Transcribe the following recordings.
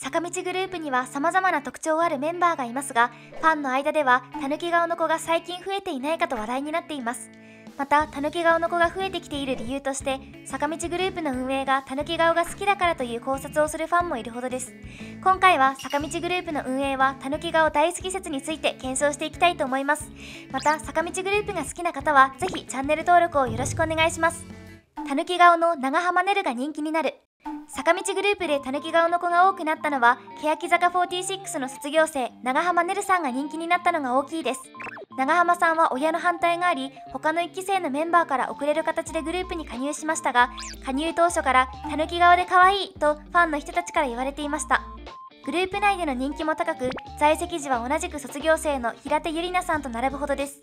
坂道グループには様々な特徴あるメンバーがいますが、ファンの間ではたぬき顔の子が最近増えていないかと話題になっています。また、たぬき顔の子が増えてきている理由として、坂道グループの運営がたぬき顔が好きだからという考察をするファンもいるほどです。今回は坂道グループの運営はたぬき顔大好き説について検証していきたいと思います。また、坂道グループが好きな方はぜひチャンネル登録をよろしくお願いします。たぬき顔の長濱ねるが人気になる。坂道グループでたぬき顔の子が多くなったのは、欅坂46の卒業生長濱ねるさんが人気になったのが大きいです。長濱さんは親の反対があり、他の1期生のメンバーから遅れる形でグループに加入しましたが、加入当初からたぬき顔で可愛いとファンの人たちから言われていました。グループ内での人気も高く、在籍時は同じく卒業生の平手友梨奈さんと並ぶほどです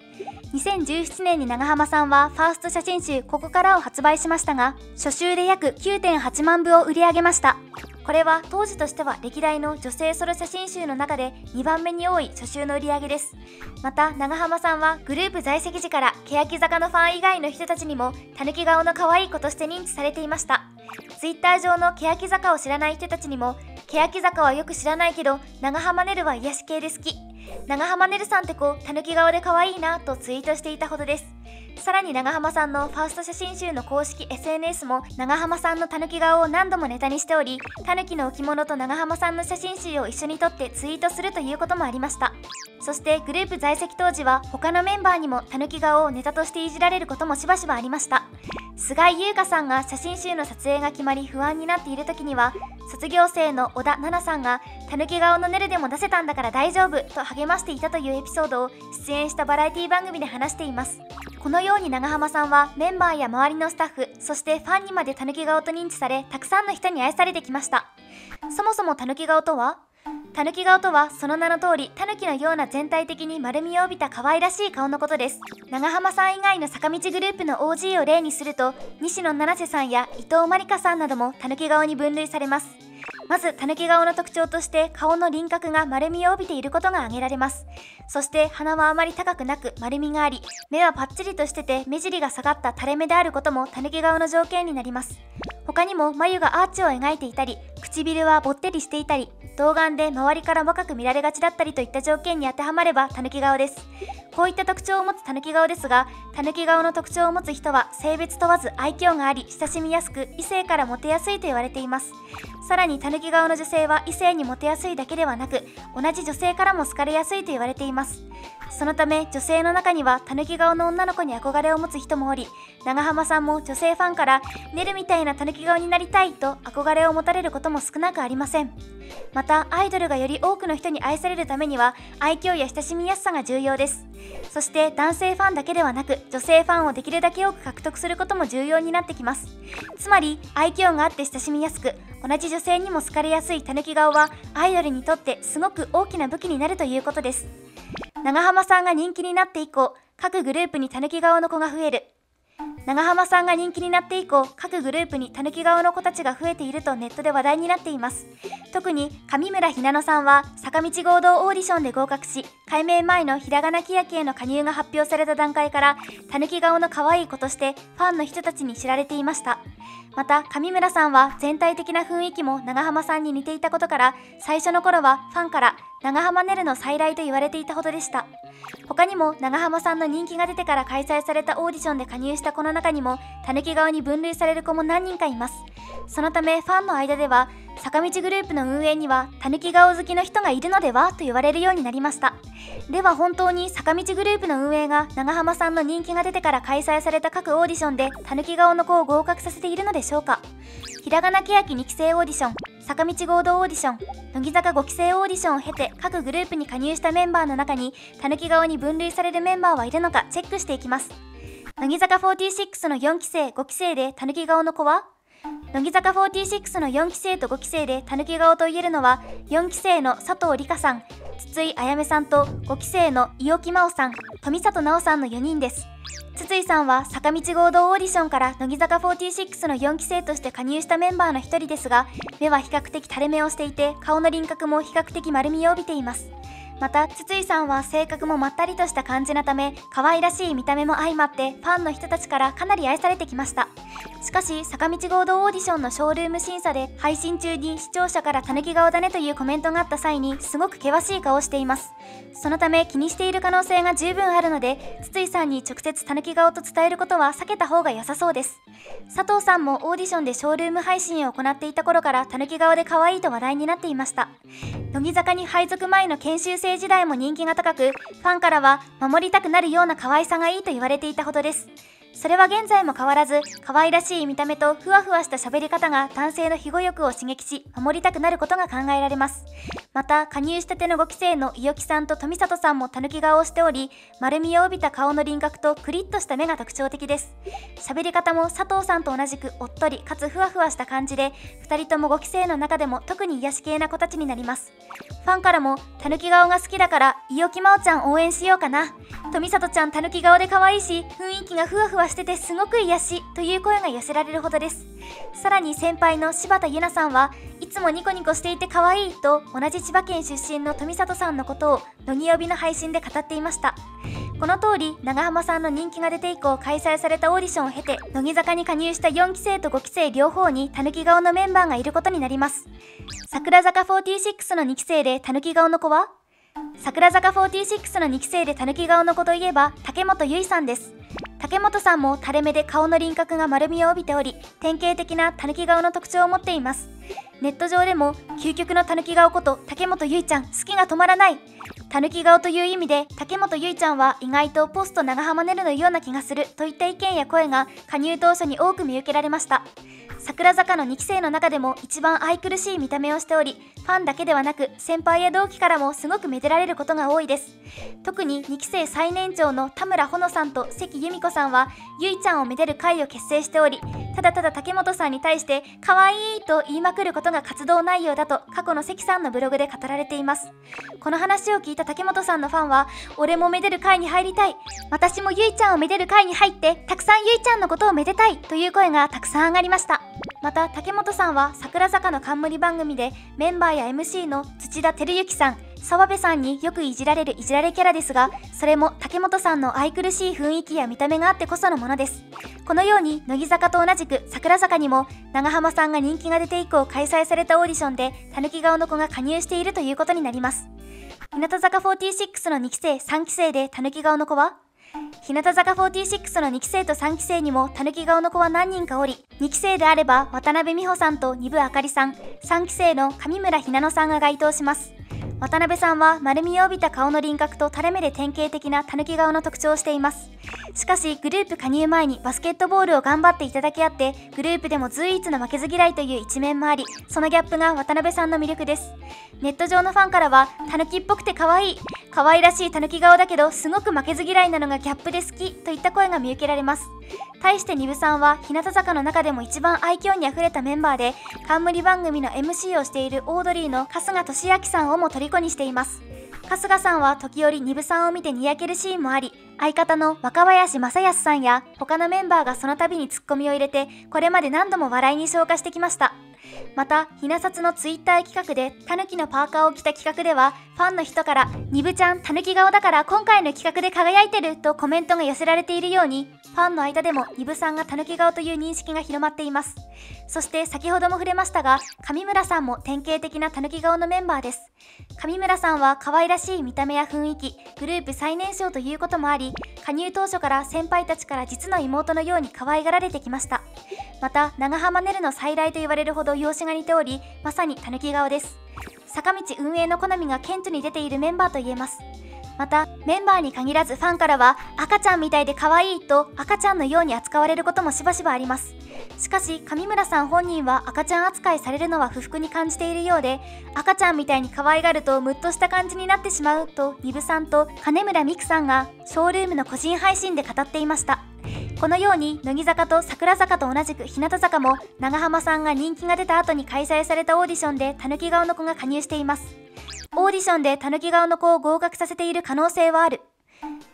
。2017年に長濱さんはファースト写真集ここからを発売しましたが、初週で約 9.8 万部を売り上げました。これは当時としては歴代の女性ソロ写真集の中で2番目に多い初週の売り上げです。また、長濱さんはグループ在籍時から欅坂のファン以外の人たちにもたぬき顔の可愛い子として認知されていました。Twitter 上の欅坂を知らない人たちにも、欅坂はよく知らないけど長濱ねるは癒し系で好き、長濱ねるさんって子たぬき顔で可愛いなとツイートしていたほどです。さらに長濱さんのファースト写真集の公式 SNS も長濱さんのたぬき顔を何度もネタにしており、たぬきの置物と長濱さんの写真集を一緒に撮ってツイートするということもありました。そしてグループ在籍当時は他のメンバーにもたぬき顔をネタとしていじられることもしばしばありました。菅井優香さんが写真集の撮影が決まり不安になっている時には、卒業生の小田奈々さんがたぬき顔のねるでも出せたんだから大丈夫と励ましていたというエピソードを出演したバラエティ番組で話しています。このように長濱さんはメンバーや周りのスタッフ、そしてファンにまでたぬき顔と認知され、たくさんの人に愛されてきました。そもそもたぬき顔とは、たぬき顔とはその名の通り、たぬきのような全体的に丸みを帯びた可愛らしい顔のことです。長濱さん以外の坂道グループの OG を例にすると、西野七瀬さんや伊藤まりかさんなどもたぬき顔に分類されます。まずたぬき顔の特徴として顔の輪郭が丸みを帯びていることが挙げられます。そして鼻はあまり高くなく丸みがあり、目はパッチリとしてて目尻が下がった垂れ目であることもたぬき顔の条件になります。他にも眉がアーチを描いていたり、唇はぼってりしていたり、童顔で周りから若く見られがちだったりといった条件に当てはまればたぬき顔です。こういった特徴を持つたぬき顔ですが、たぬき顔の特徴を持つ人は性別問わず愛嬌があり、親しみやすく異性からモテやすいと言われています。さらにたぬき顔の女性は異性にモテやすいだけではなく、同じ女性からも好かれやすいと言われています。そのため女性の中にはたぬき顔の女の子に憧れを持つ人もおり、長濱さんも女性ファンからねるみたいなたぬき顔になりたいと憧れを持たれることも少なくありません。またアイドルがより多くの人に愛されるためには愛嬌や親しみやすさが重要です。そして男性ファンだけではなく女性ファンをできるだけ多く獲得することも重要になってきます。つまり愛嬌があって親しみやすく、同じ女性にも好かれやすいたぬき顔はアイドルにとってすごく大きな武器になるということです。長濱さんが人気になって以降、各グループにたぬき顔の子が増える。長濱さんが人気になって以降、各グループにたぬき顔の子たちが増えているとネットで話題になっています。特に上村ひなのさんは坂道合同オーディションで合格し、改名前のひらがなきやきへの加入が発表された段階からたぬき顔の可愛い子としてファンの人たちに知られていました。また上村さんは全体的な雰囲気も長濱さんに似ていたことから、最初の頃はファンから長濱ねるの再来と言われていたほどでした。他にも長濱さんの人気が出てから開催されたオーディションで加入した子の中にもたぬき顔に分類される子も何人かいます。そのためファンの間では坂道グループの運営にはたぬき顔好きの人がいるのではと言われるようになりました。では本当に坂道グループの運営が長濱さんの人気が出てから開催された各オーディションでたぬき顔の子を合格させているのでしょうか。ひらがなけやき2期生オーディション、坂道合同オーディション、乃木坂5期生オーディションを経て各グループに加入したメンバーの中にたぬき顔に分類されるメンバーはいるのかチェックしていきます。乃木坂46の4期生5期生でたぬき顔の子は、乃木坂46の4期生と5期生でたぬき顔と言えるのは4期生の佐藤梨香さん、筒井あやめさんと5期生の伊尾木真央さん、富里奈央さんの4人です。筒井さんは坂道合同オーディションから乃木坂46の4期生として加入したメンバーの一人ですが、目は比較的垂れ目をしていて顔の輪郭も比較的丸みを帯びています。 また筒井さんは性格もまったりとした感じなため、可愛らしい見た目も相まってファンの人たちからかなり愛されてきました。しかし坂道合同オーディションのショールーム審査で配信中に視聴者からたぬき顔だねというコメントがあった際にすごく険しい顔をしています。そのため気にしている可能性が十分あるので、筒井さんに直接たぬき顔と伝えることは避けた方が良さそうです。佐藤さんもオーディションでショールーム配信を行っていた頃からたぬき顔で可愛いと話題になっていました。乃木坂に配属前の研修生時代も人気が高く、ファンからは守りたくなるような可愛さがいいと言われていたほどです。それは現在も変わらず、可愛らしい見た目とふわふわした喋り方が男性の庇護欲を刺激し、守りたくなることが考えられます。また、加入したての5期生の伊予木さんと富里さんもたぬき顔をしており、丸みを帯びた顔の輪郭とクリッとした目が特徴的です。喋り方も佐藤さんと同じくおっとりかつふわふわした感じで、2人とも5期生の中でも特に癒し系な子たちになります。ファンからも、たぬき顔が好きだから伊予木真央ちゃん応援しようかな。富里ちゃんたぬき顔で可愛いし、雰囲気がふわふわしててすごく癒しという声が寄せられるほどです。さらに先輩の柴田優奈さんはいつもニコニコしていて可愛いと同じ千葉県出身の富里さんのことを乃木帯の配信で語っていました。この通り長浜さんの人気が出て以降開催されたオーディションを経て、乃木坂に加入した4期生と5期生両方にたぬき顔のメンバーがいることになります。桜坂46の2期生でたぬき顔の子は、桜坂46の2期生でたぬき顔の子といえば竹本結衣さんです。竹本さんも垂れ目で顔の輪郭が丸みを帯びており、典型的なたぬき顔の特徴を持っています。ネット上でも究極のたぬき顔こと竹本結衣ちゃん好きが止まらない、たぬき顔という意味で竹本結衣ちゃんは意外とポスト長濱ねるのような気がするといった意見や声が加入当初に多く見受けられました。桜坂の2期生の中でも一番愛くるしい見た目をしており、ファンだけではなく先輩や同期からもすごくめでられることが多いです。特に2期生最年長の田村穂乃さんと関由美子さんはゆいちゃんをめでる会を結成しており、ただただ竹本さんに対して可愛いと言いまくることが活動内容だと過去の関さんのブログで語られています。この話を聞いた竹本さんのファンは、俺もめでる会に入りたい、私もゆいちゃんをめでる会に入ってたくさんゆいちゃんのことをめでたいという声がたくさん上がりました。また竹本さんは桜坂の冠番組でメンバーや MC の土田照之さん、澤部さんによくいじられるいじられキャラですが、それも竹本さんの愛くるしい雰囲気や見た目があってこそのものです。このように乃木坂と同じく桜坂にも長浜さんが人気が出て以降開催されたオーディションでたぬき顔の子が加入しているということになります。日向坂46の2期生3期生でたぬき顔の子は、日向坂46の2期生と3期生にもたぬき顔の子は何人かおり、2期生であれば渡辺美穂さんと丹生あかりさん、3期生の上村ひなのさんが該当します。渡辺さんは丸みを帯びた顔の輪郭と垂れ目で典型的なたぬき顔の特徴をしています。しかしグループ加入前にバスケットボールを頑張っていただけあって、グループでも随一の負けず嫌いという一面もあり、そのギャップが渡辺さんの魅力です。ネット上のファンからは、たぬきっぽくて可愛い、可愛らしいたぬき顔だけどすごく負けず嫌いなのがギャップで好きといった声が見受けられます。対して丹生さんは日向坂の中でも一番愛嬌にあふれたメンバーで、冠番組の MC をしているオードリーの春日俊彰さんをも虜にしています。春日さんは時折丹生さんを見てにやけるシーンもあり、相方の若林正康さんや他のメンバーがその度にツッコミを入れて、これまで何度も笑いに昇華してきました。また、ひなさつのツイッター企画でタヌキのパーカーを着た企画では、ファンの人から丹生ちゃんタヌキ顔だから今回の企画で輝いてるとコメントが寄せられているように、ファンの間でも丹生さんがタヌキ顔という認識が広まっています。そして先ほども触れましたが、上村さんも典型的なタヌキ顔のメンバーです。上村さんは可愛らしい見た目や雰囲気、グループ最年少ということもあり、加入当初から先輩たちから実の妹のように可愛がられてきました。また、長浜ねるの再来と言われるほど容姿が似ており、まさにタヌキ顔です。坂道運営の好みが顕著に出ているメンバーと言えます。また、メンバーに限らずファンからは、赤ちゃんみたいで可愛いと赤ちゃんのように扱われることもしばしばあります。しかし、上村さん本人は赤ちゃん扱いされるのは不服に感じているようで、赤ちゃんみたいに可愛がるとムッとした感じになってしまうと丹生さんと金村美久さんがショールームの個人配信で語っていました。このように乃木坂と桜坂と同じく日向坂も長浜さんが人気が出た後に開催されたオーディションでたぬき顔の子が加入しています。オーディションでたぬき顔の子を合格させている可能性はある。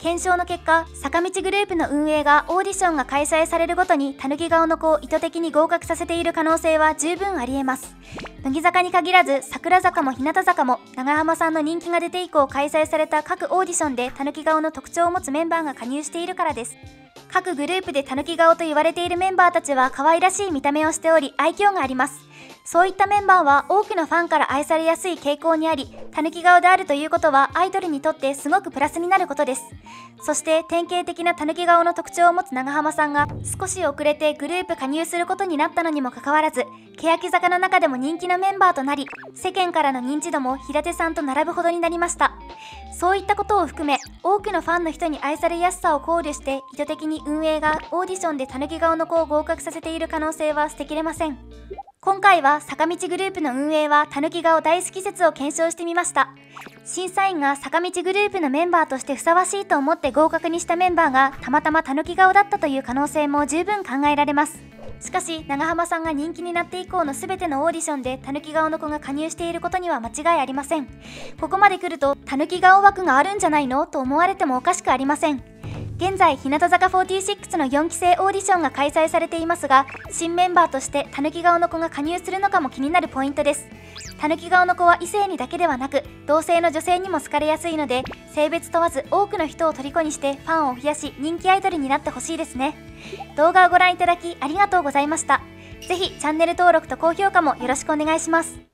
検証の結果、坂道グループの運営がオーディションが開催されるごとにたぬき顔の子を意図的に合格させている可能性は十分ありえます。乃木坂に限らず桜坂も日向坂も長浜さんの人気が出て以降開催された各オーディションでたぬき顔の特徴を持つメンバーが加入しているからです。各グループでたぬき顔と言われているメンバーたちは可愛らしい見た目をしており愛嬌があります。そういったメンバーは多くのファンから愛されやすい傾向にあり、たぬき顔であるということはアイドルにとってすごくプラスになることです。そして典型的なたぬき顔の特徴を持つ長浜さんが少し遅れてグループ加入することになったのにもかかわらず、欅坂の中でも人気のメンバーとなり、世間からの認知度も平手さんと並ぶほどになりました。そういったことを含め、多くのファンの人に愛されやすさを考慮して意図的に運営がオーディションでたぬき顔の子を合格させている可能性は捨てきれません。今回は坂道グループの運営はたぬき顔大好き説を検証してみました。審査員が坂道グループのメンバーとしてふさわしいと思って合格にしたメンバーがたまたまたぬき顔だったという可能性も十分考えられます。しかし長浜さんが人気になって以降の全てのオーディションでたぬき顔の子が加入していることには間違いありません。ここまで来るとたぬき顔枠があるんじゃないのと思われてもおかしくありません。現在日向坂46の4期生オーディションが開催されていますが、新メンバーとしてたぬき顔の子が加入するのかも気になるポイントです。たぬき顔の子は異性にだけではなく同性の女性にも好かれやすいので、性別問わず多くの人を虜にしてファンを増やし人気アイドルになってほしいですね。動画をご覧いただきありがとうございました。ぜひチャンネル登録と高評価もよろしくお願いします。